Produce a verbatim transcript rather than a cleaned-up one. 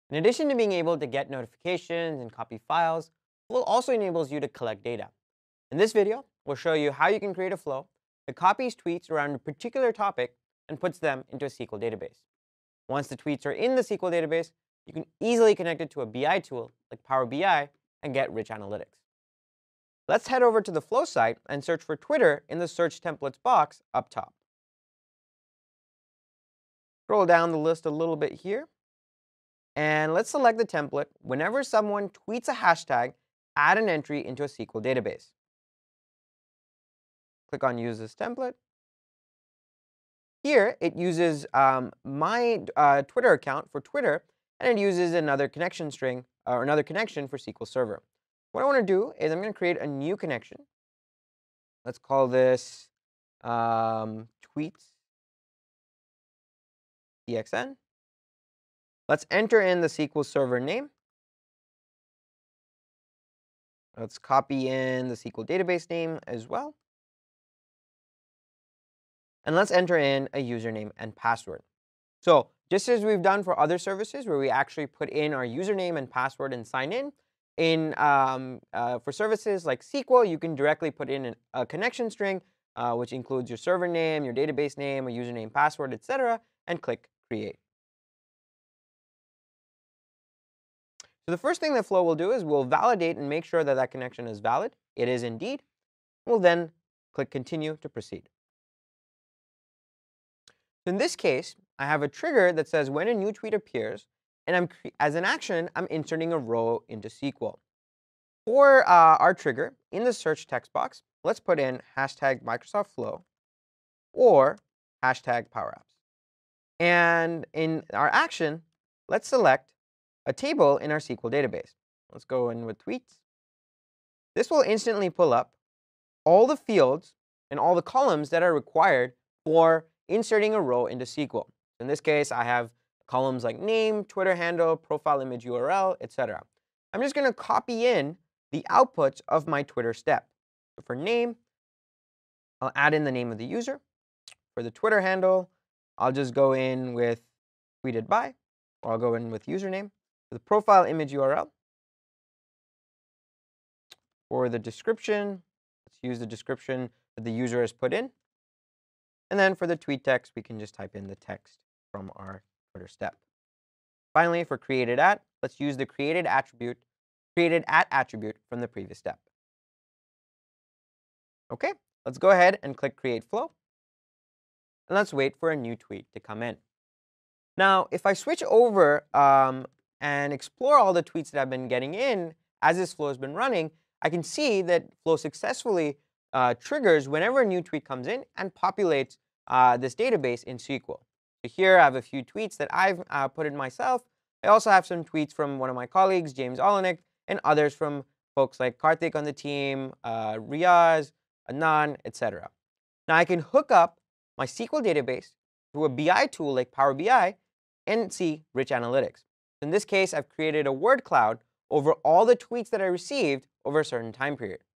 In addition to being able to get notifications and copy files, Flow also enables you to collect data. In this video, we'll show you how you can create a flow that copies tweets around a particular topic and puts them into a S Q L database. Once the tweets are in the S Q L database, you can easily connect it to a B I tool like Power B I and get rich analytics. Let's head over to the Flow site and search for Twitter in the Search Templates box up top. Scroll down the list a little bit here, and let's select the template whenever someone tweets a hashtag, add an entry into a S Q L database. Click on Use this template. Here, it uses um, my uh, Twitter account for Twitter, and it uses another connection string, or another connection for S Q L Server. What I want to do is I'm going to create a new connection. Let's call this um, tweets T X N. Let's enter in the S Q L Server name. Let's copy in the S Q L database name as well. And let's enter in a username and password. So just as we've done for other services where we actually put in our username and password and sign in, in um, uh, for services like S Q L, you can directly put in an, a connection string, uh, which includes your server name, your database name, a username, password, et cetera, and click Create. So the first thing that Flow will do is we'll validate and make sure that that connection is valid. It is indeed. We'll then click Continue to proceed. In this case, I have a trigger that says when a new tweet appears, and I'm as an action, I'm inserting a row into S Q L. For uh, our trigger, in the search text box, let's put in hashtag Microsoft Flow or hashtag Power Apps. And in our action, let's select a table in our S Q L database. Let's go in with tweets. This will instantly pull up all the fields and all the columns that are required for inserting a row into S Q L. In this case, I have columns like name, Twitter handle, profile image U R L, et cetera. I'm just going to copy in the outputs of my Twitter step. So for name, I'll add in the name of the user. For the Twitter handle, I'll just go in with tweeted by, or I'll go in with username. For the profile image U R L, for the description, let's use the description that the user has put in. And then for the tweet text, we can just type in the text from our Twitter step. Finally, for created at, let's use the created attribute, created at attribute from the previous step. Okay, let's go ahead and click Create Flow. And let's wait for a new tweet to come in. Now, if I switch over um, and explore all the tweets that I've been getting in as this flow has been running, I can see that Flow successfully uh, triggers whenever a new tweet comes in and populates uh, this database in S Q L. So here I have a few tweets that I've uh, put in myself. I also have some tweets from one of my colleagues, James Olenek, and others from folks like Karthik on the team, uh, Riaz, Anand, et cetera. Now I can hook up my S Q L database to a B I tool like Power B I and see rich analytics. In this case, I've created a word cloud over all the tweets that I received over a certain time period.